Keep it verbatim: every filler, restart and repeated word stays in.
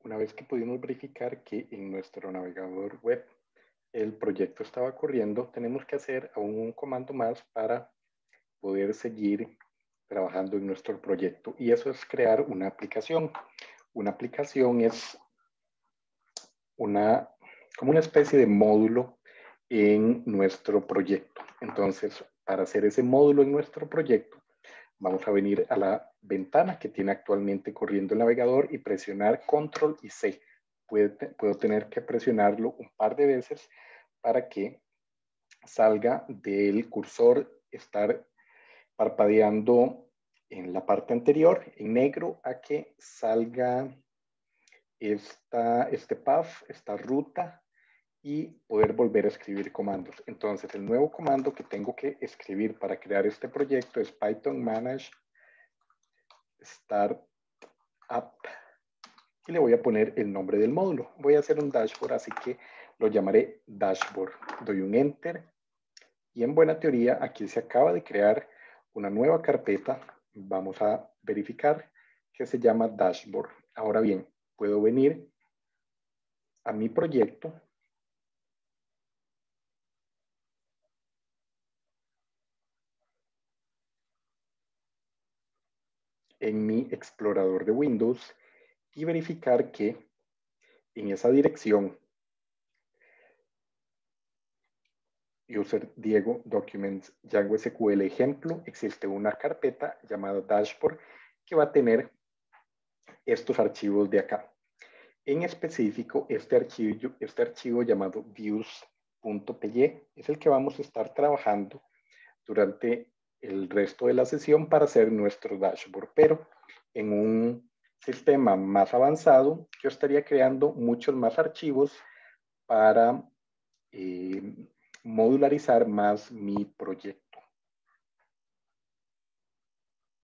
Una vez que pudimos verificar que en nuestro navegador web el proyecto estaba corriendo, tenemos que hacer aún un comando más para poder seguir trabajando en nuestro proyecto. Y eso es crear una aplicación. Una aplicación es una, como una especie de módulo en nuestro proyecto. Entonces, para hacer ese módulo en nuestro proyecto, vamos a venir a la ventana que tiene actualmente corriendo el navegador y presionar control y ce. Puedo, puedo tener que presionarlo un par de veces para que salga del cursor, estar parpadeando en la parte anterior en negro a que salga esta, este path, esta ruta, y poder volver a escribir comandos. Entonces, el nuevo comando que tengo que escribir para crear este proyecto es Python manage startup y le voy a poner el nombre del módulo. Voy a hacer un dashboard, así que lo llamaré dashboard. Doy un enter y en buena teoría aquí se acaba de crear una nueva carpeta. Vamos a verificar que se llama dashboard. Ahora bien, puedo venir a mi proyecto en mi explorador de Windows y verificar que en esa dirección user Diego documents Django S Q L ejemplo existe una carpeta llamada dashboard que va a tener estos archivos de acá. En específico, este archivo, este archivo llamado views.py es el que vamos a estar trabajando durante el resto de la sesión para hacer nuestro dashboard, pero en un sistema más avanzado yo estaría creando muchos más archivos para eh, modularizar más mi proyecto.